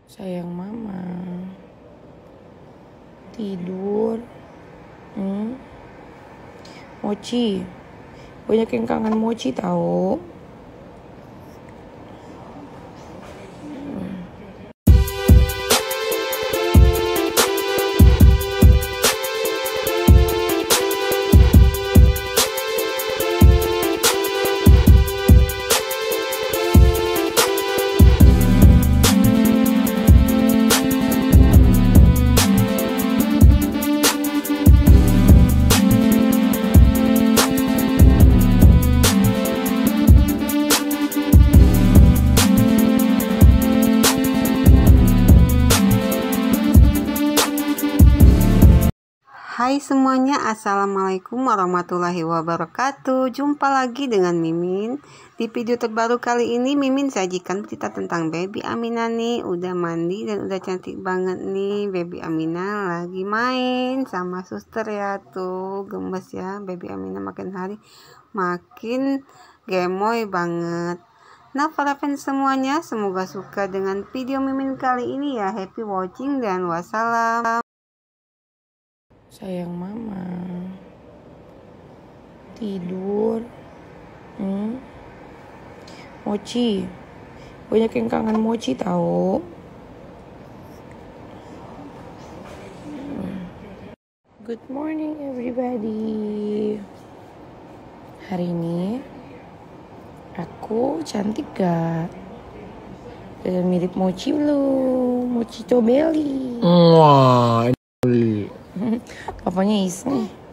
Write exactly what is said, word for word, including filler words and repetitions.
Sayang mama. Tidur. Hmm? Mochi. Banyak yang kangen Mochi tahu. Hai semuanya, assalamualaikum warahmatullahi wabarakatuh. Jumpa lagi dengan Mimin. Di video terbaru kali ini Mimin sajikan cerita tentang Baby Aminah nih. Udah mandi dan udah cantik banget nih. Baby Aminah lagi main sama suster ya. Tuh gemes ya, Baby Aminah makin hari makin gemoy banget. Nah para fans semuanya, semoga suka dengan video Mimin kali ini ya. Happy watching dan wassalam. Sayang mama. Tidur. Hmm? Mochi. Banyak yang kangen Mochi tahu. Good morning everybody. Hari ini aku cantik gak? Udah mirip Mochi belum? Mochi Tobeli. Wah, Papanya iseng.